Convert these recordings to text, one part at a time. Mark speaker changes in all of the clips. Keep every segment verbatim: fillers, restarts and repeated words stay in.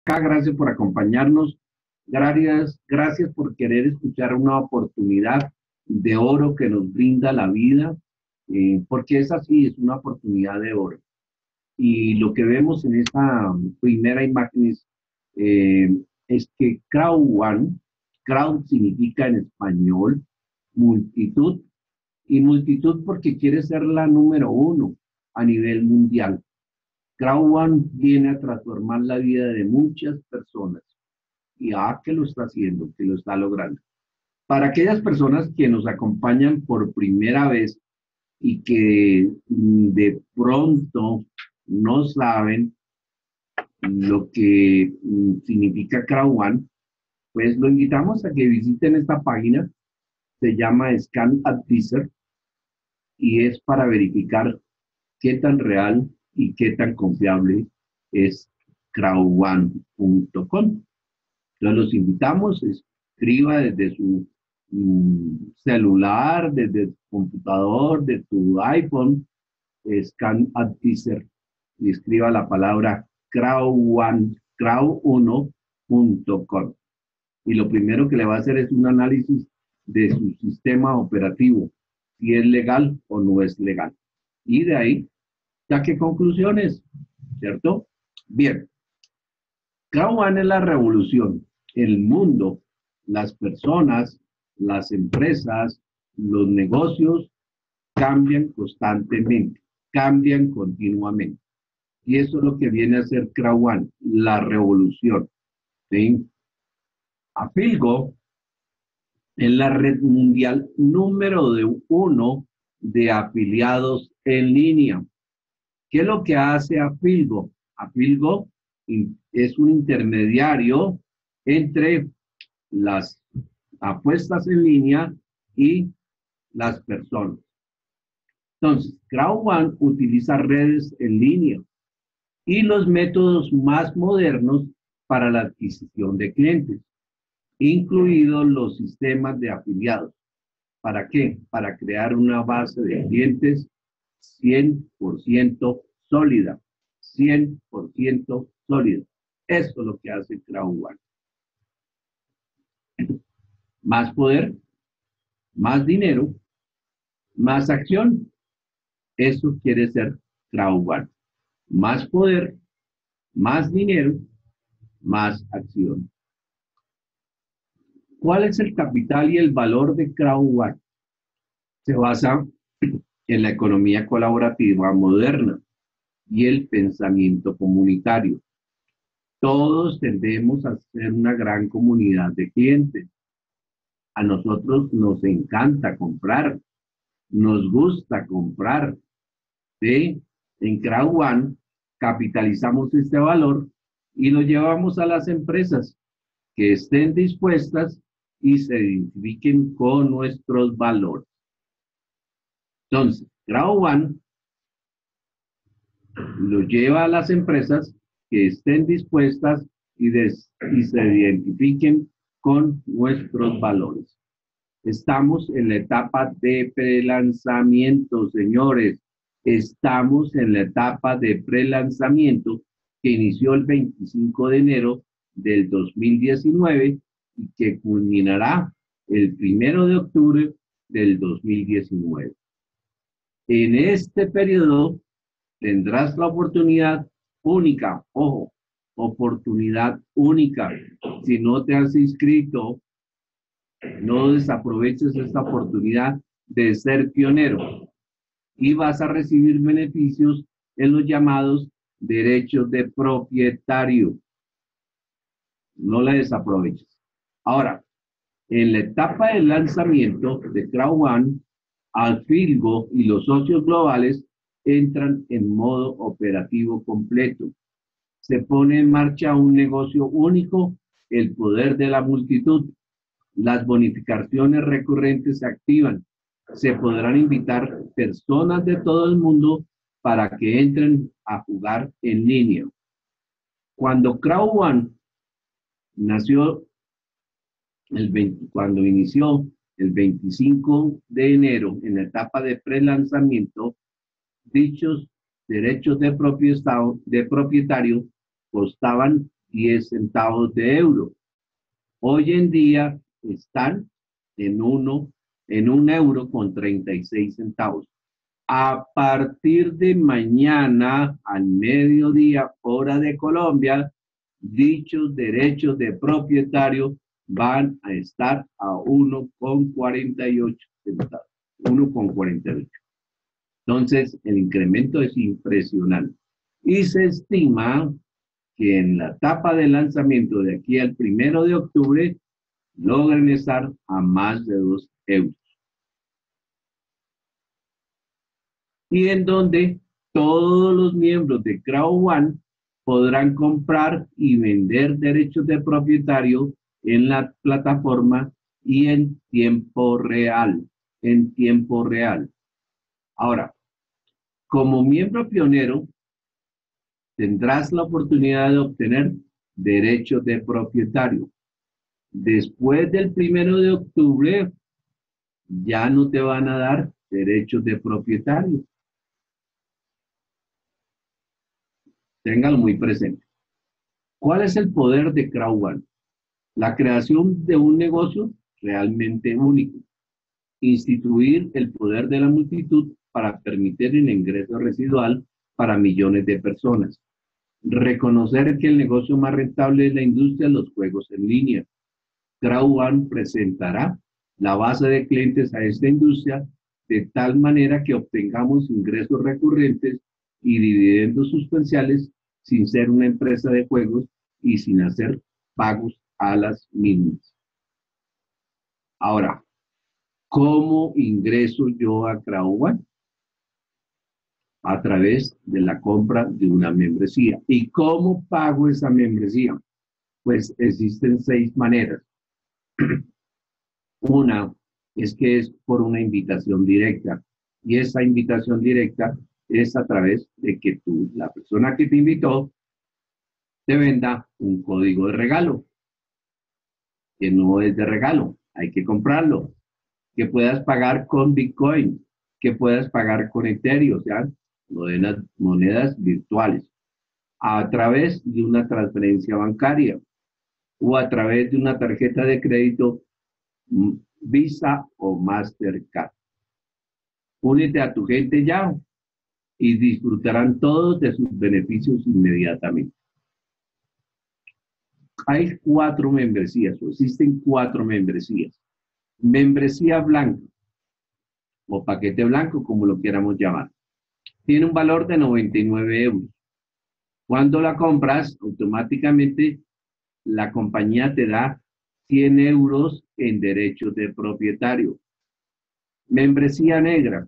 Speaker 1: Gracias por acompañarnos. Gracias, gracias por querer escuchar una oportunidad de oro que nos brinda la vida, eh, porque es así, es una oportunidad de oro. Y lo que vemos en esta primera imagen es, eh, es que Crowd One, crowd significa en español multitud, y multitud porque quiere ser la número uno a nivel mundial. Crowd One viene a transformar la vida de muchas personas y ah, que lo está haciendo, que lo está logrando. Para aquellas personas que nos acompañan por primera vez y que mm, de pronto no saben lo que mm, significa Crowd One, pues lo invitamos a que visiten esta página, se llama Scan Advisor y es para verificar qué tan real y qué tan confiable es crowd one punto com. Entonces los invitamos, escriba desde su mm, celular, desde su computador, de tu iPhone, Scan Advisor y escriba la palabra crowd uno punto com. Y lo primero que le va a hacer es un análisis de su sistema operativo, si es legal o no es legal. Y de ahí, ya que conclusiones, ¿cierto? Bien. Crowd One es la revolución. El mundo, las personas, las empresas, los negocios cambian constantemente, cambian continuamente. Y eso es lo que viene a ser Crowd One, la revolución. ¿Sí? Afilgo es la red mundial número de uno de afiliados en línea. ¿Qué es lo que hace Afilgo? Afilgo es un intermediario entre las apuestas en línea y las personas. Entonces, Crowd One utiliza redes en línea y los métodos más modernos para la adquisición de clientes, incluidos los sistemas de afiliados. ¿Para qué? Para crear una base de clientes cien por ciento sólida. cien por ciento sólida. Eso es lo que hace Crowd One. Más poder, más dinero, más acción. Eso quiere ser Crowd One. Más poder, más dinero, más acción. ¿Cuál es el capital y el valor de Crowd One? Se basa en la economía colaborativa moderna y el pensamiento comunitario. Todos tendemos a ser una gran comunidad de clientes. A nosotros nos encanta comprar, nos gusta comprar. ¿Sí? En Crowd One capitalizamos este valor y lo llevamos a las empresas que estén dispuestas y se identifiquen con nuestros valores. Entonces, Crowd One lo lleva a las empresas que estén dispuestas y, des, y se identifiquen con nuestros valores. Estamos en la etapa de prelanzamiento, señores. Estamos en la etapa de prelanzamiento que inició el veinticinco de enero del dos mil diecinueve y que culminará el primero de octubre del dos mil diecinueve. En este periodo tendrás la oportunidad única, ojo, oportunidad única. Si no te has inscrito, no desaproveches esta oportunidad de ser pionero y vas a recibir beneficios en los llamados derechos de propietario. No la desaproveches. Ahora, en la etapa de lanzamiento de Crowd One, Afilgo y los socios globales entran en modo operativo completo. Se pone en marcha un negocio único, el poder de la multitud. Las bonificaciones recurrentes se activan. Se podrán invitar personas de todo el mundo para que entren a jugar en línea. Cuando Crowd One nació, el veinte, cuando inició el veinticinco de enero en la etapa de prelanzamiento, dichos derechos de propietario, de propietario costaban diez centavos de euro. Hoy en día están en uno, en un euro con treinta y seis centavos. A partir de mañana al mediodía, hora de Colombia, dichos derechos de propietario van a estar a uno con cuarenta y ocho centavos. uno con cuarenta y ocho. Entonces, el incremento es impresionante. Y se estima que en la etapa de lanzamiento de aquí al primero de octubre logren estar a más de dos euros. Y en donde todos los miembros de Crowd One podrán comprar y vender derechos de propietario en la plataforma y en tiempo real, en tiempo real. Ahora, como miembro pionero, tendrás la oportunidad de obtener derechos de propietario. Después del primero de octubre, ya no te van a dar derechos de propietario. Ténganlo muy presente. ¿Cuál es el poder de Crowd One? La creación de un negocio realmente único. Instituir el poder de la multitud para permitir el ingreso residual para millones de personas. Reconocer que el negocio más rentable es la industria de los juegos en línea. Crowd One presentará la base de clientes a esta industria de tal manera que obtengamos ingresos recurrentes y dividendos sustanciales sin ser una empresa de juegos y sin hacer pagos a las mínimas. Ahora, ¿cómo ingreso yo a Crowd One? A través de la compra de una membresía. ¿Y cómo pago esa membresía? Pues existen seis maneras. Una es que es por una invitación directa. Y esa invitación directa es a través de que tú, la persona que te invitó, te venda un código de regalo. Que no es de regalo, hay que comprarlo. Que puedas pagar con Bitcoin, que puedas pagar con Ethereum, o sea, monedas, monedas virtuales, a través de una transferencia bancaria o a través de una tarjeta de crédito Visa o Mastercard. Únete a tu gente ya y disfrutarán todos de sus beneficios inmediatamente. Hay cuatro membresías, o existen cuatro membresías. Membresía blanca, o paquete blanco, como lo queramos llamar. Tiene un valor de noventa y nueve euros. Cuando la compras, automáticamente la compañía te da cien euros en derechos de propietario. Membresía negra.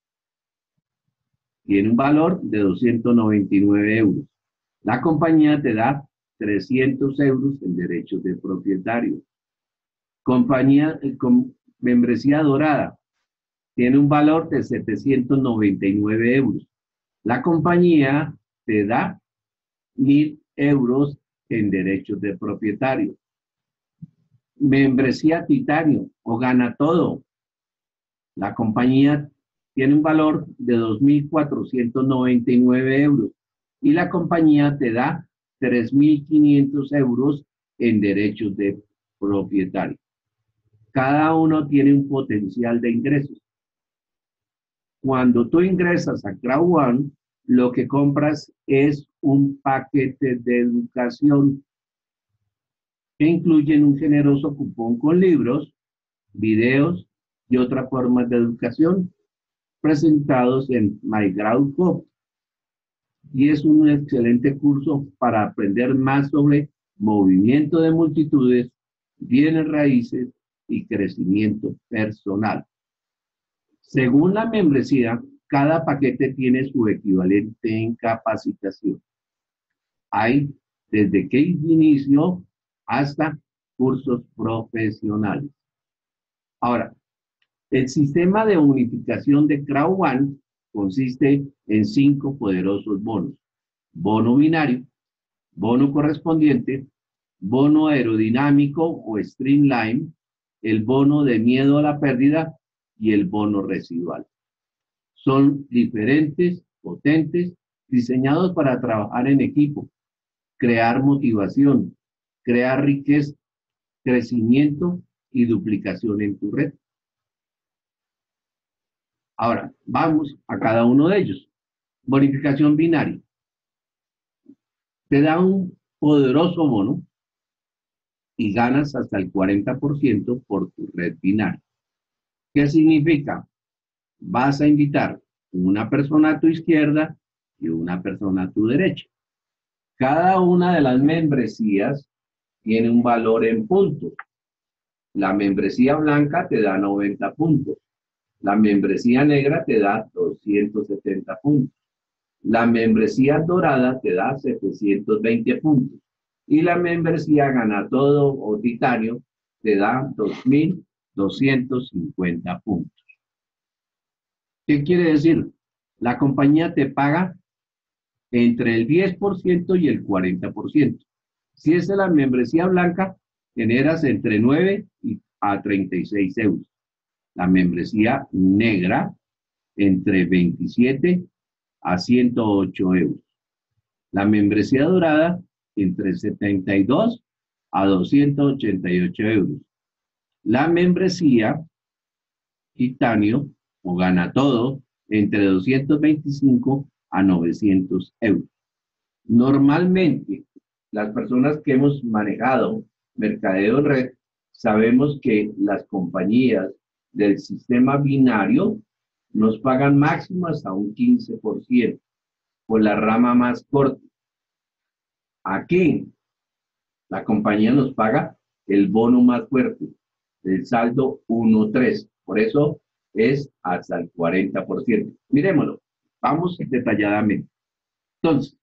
Speaker 1: Tiene un valor de doscientos noventa y nueve euros. La compañía te da trescientos euros en derechos de propietario. Compañía con membresía dorada. Tiene un valor de setecientos noventa y nueve euros. La compañía te da mil euros en derechos de propietario. Membresía titanio o gana todo. La compañía tiene un valor de dos mil cuatrocientos noventa y nueve euros y la compañía te da tres mil quinientos euros en derechos de propietario. Cada uno tiene un potencial de ingresos. Cuando tú ingresas a Crowd One, lo que compras es un paquete de educación que incluye un generoso cupón con libros, videos y otras formas de educación presentados en MyCrowdHub. Y es un excelente curso para aprender más sobre movimiento de multitudes, bienes raíces y crecimiento personal. Según la membresía, cada paquete tiene su equivalente en capacitación. Hay desde que inicio hasta cursos profesionales. Ahora, el sistema de unificación de Crowd One consiste en cinco poderosos bonos. Bono binario, bono correspondiente, bono aerodinámico o streamline, el bono de miedo a la pérdida y el bono residual. Son diferentes, potentes, diseñados para trabajar en equipo, crear motivación, crear riqueza, crecimiento y duplicación en tu red. Ahora, vamos a cada uno de ellos. Bonificación binaria. Te da un poderoso bono y ganas hasta el cuarenta por ciento por tu red binaria. ¿Qué significa? Vas a invitar una persona a tu izquierda y una persona a tu derecha. Cada una de las membresías tiene un valor en puntos. La membresía blanca te da noventa puntos. La membresía negra te da doscientos setenta puntos. La membresía dorada te da setecientos veinte puntos. Y la membresía gana todo o titanio te da dos mil doscientos cincuenta puntos. ¿Qué quiere decir? La compañía te paga entre el diez por ciento y el cuarenta por ciento. Si es la membresía blanca, generas entre nueve a treinta y seis euros. La membresía negra, entre veintisiete a ciento ocho euros. La membresía dorada, entre setenta y dos a doscientos ochenta y ocho euros. La membresía titanio, o gana todo, entre doscientos veinticinco a novecientos euros. Normalmente, las personas que hemos manejado mercadeo en red, sabemos que las compañías del sistema binario nos pagan máximo hasta un quince por ciento por la rama más corta. Aquí, la compañía nos paga el bono más fuerte, el saldo uno tres. Por eso es hasta el cuarenta por ciento. Miremoslo, vamos detalladamente. Entonces,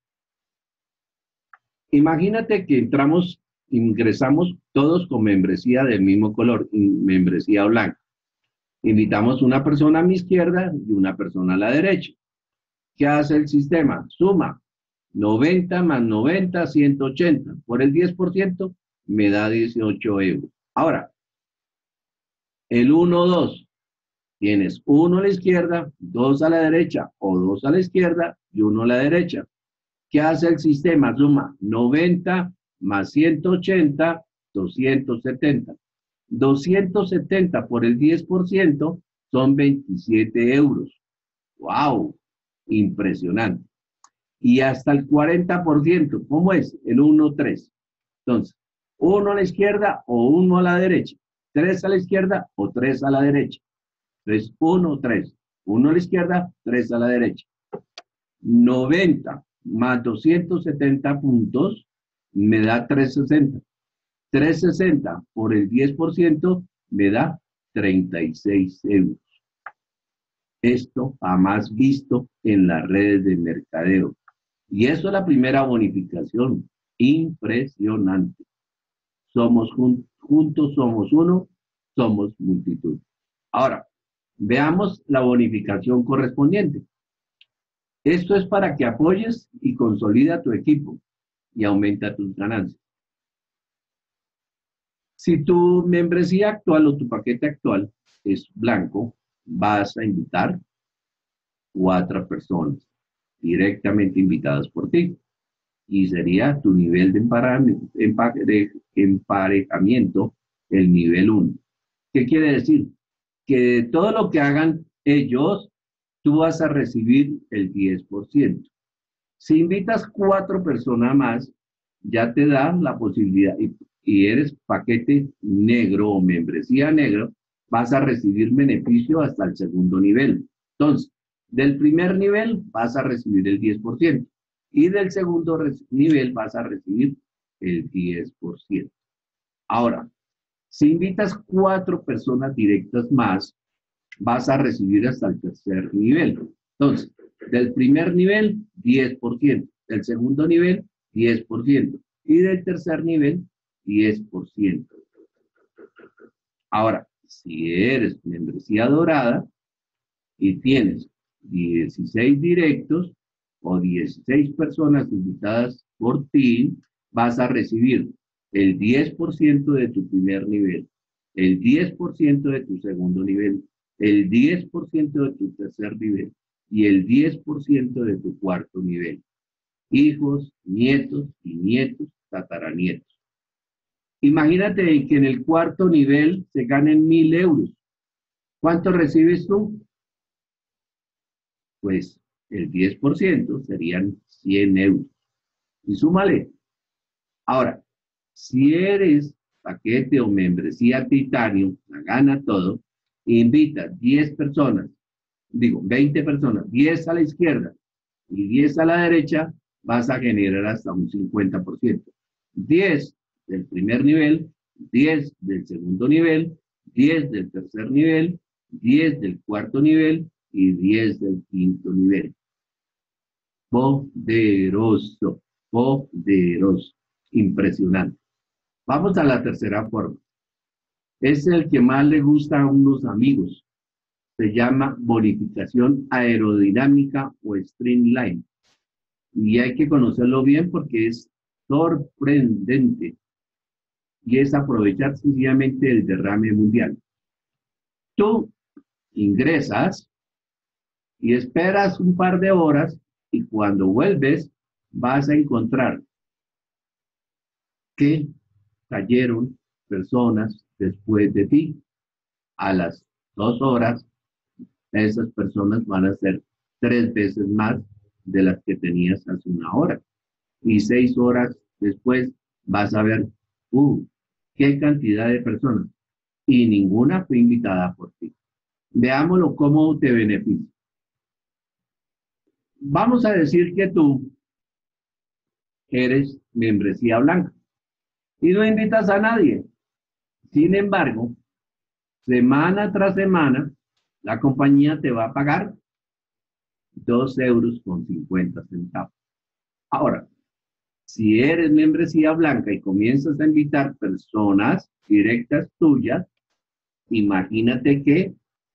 Speaker 1: imagínate que entramos, ingresamos todos con membresía del mismo color, membresía blanca. Invitamos una persona a mi izquierda y una persona a la derecha. ¿Qué hace el sistema? Suma noventa más noventa, ciento ochenta. Por el diez por ciento me da dieciocho euros. Ahora, el uno dos. Tienes uno a la izquierda, dos a la derecha, o dos a la izquierda y uno a la derecha. ¿Qué hace el sistema? Suma noventa más ciento ochenta, doscientos setenta. doscientos setenta por el diez por ciento son veintisiete euros. ¡Wow! Impresionante. Y hasta el cuarenta por ciento, ¿cómo es? El uno tres. Entonces, uno a la izquierda o uno a la derecha. tres a la izquierda o tres a la derecha. Entonces, uno, tres. uno a la izquierda, tres a la derecha. noventa más doscientos setenta puntos me da trescientos sesenta. trescientos sesenta por el diez por ciento me da treinta y seis euros. Esto jamás visto en las redes de mercadeo. Y eso es la primera bonificación. Impresionante. Somos jun juntos, somos uno, somos multitud. Ahora, veamos la bonificación correspondiente. Esto es para que apoyes y consolida tu equipo y aumenta tus ganancias. Si tu membresía actual o tu paquete actual es blanco, vas a invitar cuatro personas directamente invitadas por ti. Y sería tu nivel de emparejamiento el nivel uno. ¿Qué quiere decir? Que todo lo que hagan ellos, tú vas a recibir el diez por ciento. Si invitas cuatro personas más, ya te dan la posibilidad, y, y eres paquete negro o membresía negro, vas a recibir beneficio hasta el segundo nivel. Entonces, del primer nivel vas a recibir el diez por ciento y del segundo nivel vas a recibir el diez por ciento. Ahora, si invitas cuatro personas directas más, vas a recibir hasta el tercer nivel. Entonces, del primer nivel, diez por ciento. Del segundo nivel, diez por ciento. Y del tercer nivel, diez por ciento. Ahora, si eres membresía dorada y tienes dieciséis directos o dieciséis personas invitadas por ti, vas a recibir el diez por ciento de tu primer nivel, el diez por ciento de tu segundo nivel, el diez por ciento de tu tercer nivel y el diez por ciento de tu cuarto nivel. hijos, nietos y nietos, tataranietos. Imagínate que en el cuarto nivel se ganen mil euros. ¿Cuánto recibes tú? Pues el diez por ciento serían cien euros. Y súmale. Ahora, si eres paquete o membresía titanio, la gana todo, invita diez personas, digo, veinte personas, diez a la izquierda y diez a la derecha, vas a generar hasta un cincuenta por ciento. diez del primer nivel, diez del segundo nivel, diez del tercer nivel, diez del cuarto nivel y diez del quinto nivel. Poderoso, poderoso, impresionante. Vamos a la tercera forma. Es el que más le gusta a unos amigos. Se llama bonificación aerodinámica o streamline. Y hay que conocerlo bien porque es sorprendente. Y es aprovechar sencillamente el derrame mundial. Tú ingresas y esperas un par de horas y cuando vuelves vas a encontrar que cayeron personas después de ti. A las dos horas, esas personas van a ser tres veces más de las que tenías hace una hora. Y seis horas después vas a ver, uh, qué cantidad de personas. Y ninguna fue invitada por ti. Veámoslo cómo te beneficia. Vamos a decir que tú eres membresía blanca y no invitas a nadie. Sin embargo, semana tras semana, la compañía te va a pagar dos euros con cincuenta centavos. Ahora, si eres membresía blanca y comienzas a invitar personas directas tuyas, imagínate que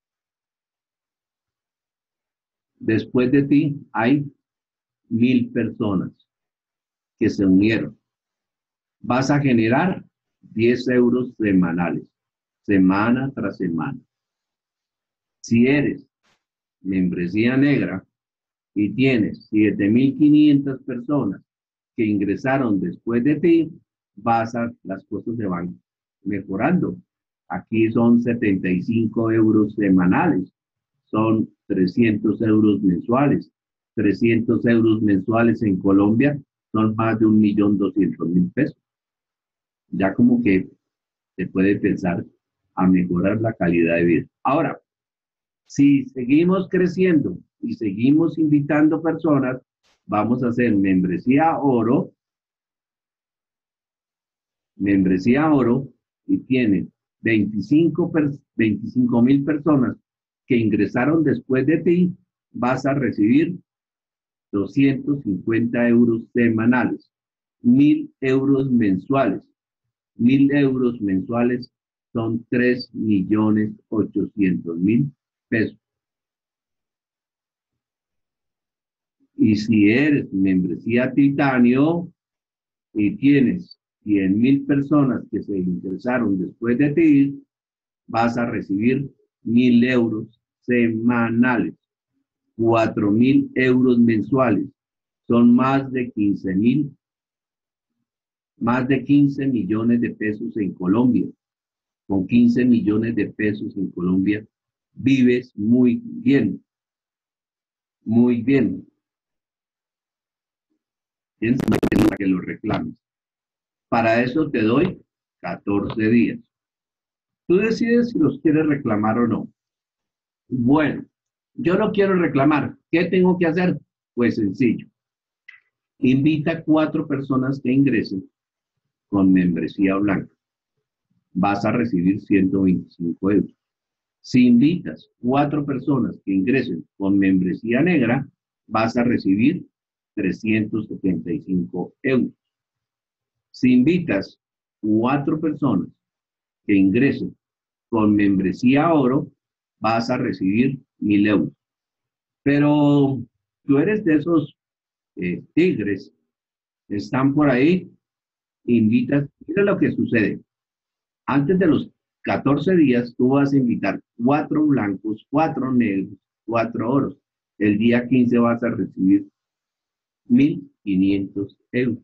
Speaker 1: después de ti hay mil personas que se unieron. Vas a generar diez euros semanales, semana tras semana. Si eres membresía negra y tienes siete mil quinientas personas que ingresaron después de ti, vas a, las cosas se van mejorando. Aquí son setenta y cinco euros semanales, son trescientos euros mensuales. trescientos euros mensuales en Colombia son más de un millón doscientos mil pesos. Ya como que se puede pensar a mejorar la calidad de vida. Ahora, si seguimos creciendo y seguimos invitando personas, vamos a hacer membresía oro, membresía oro, y tienen veinticinco mil personas que ingresaron después de ti, vas a recibir doscientos cincuenta euros semanales, mil euros mensuales. Mil euros mensuales son tres millones ochocientos mil pesos. Y si eres membresía titanio y tienes cien mil personas que se ingresaron después de ti, vas a recibir mil euros semanales, cuatro mil euros mensuales. Son más de quince mil, más de quince millones de pesos en Colombia. Con quince millones de pesos en Colombia vives muy bien, muy bien. Tienes para que lo reclames. Para eso te doy catorce días. Tú decides si los quieres reclamar o no. Bueno, yo no quiero reclamar. ¿Qué tengo que hacer? Pues sencillo. Invita a cuatro personas que ingresen con membresía blanca. Vas a recibir ciento veinticinco euros. Si invitas cuatro personas que ingresen con membresía negra, vas a recibir trescientos setenta y cinco euros. Si invitas cuatro personas que ingresen con membresía oro, vas a recibir mil euros. Pero tú eres de esos eh, tigres, están por ahí, invitas, mira lo que sucede. Antes de los catorce días, tú vas a invitar cuatro blancos, cuatro negros, cuatro oros. El día quince vas a recibir mil quinientos euros.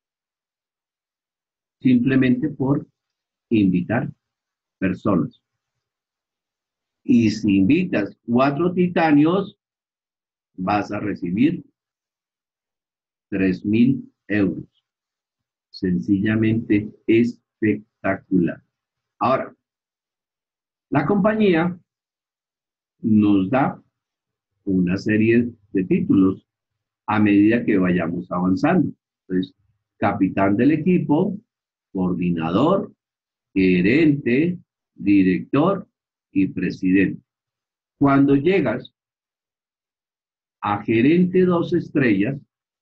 Speaker 1: Simplemente por invitar personas. Y si invitas cuatro titanios, vas a recibir tres mil euros. Sencillamente espectacular. Ahora, la compañía nos da una serie de títulos a medida que vayamos avanzando. Entonces, capitán del equipo, coordinador, gerente, director y presidente. Cuando llegas a gerente dos estrellas,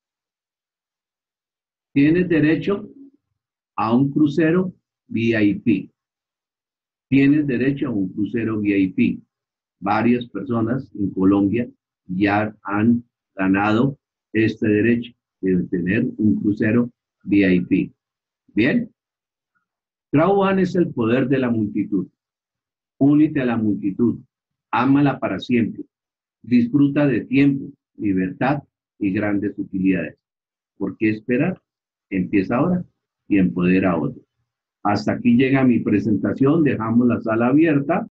Speaker 1: tienes derecho a un crucero V I P. Tienes derecho a un crucero V I P. Varias personas en Colombia ya han ganado este derecho de tener un crucero V I P. Bien. Crowd es el poder de la multitud. Únete a la multitud. Ámala para siempre. Disfruta de tiempo, libertad y grandes utilidades. ¿Por qué esperar? Empieza ahora y empodera a otros. Hasta aquí llega mi presentación. Dejamos la sala abierta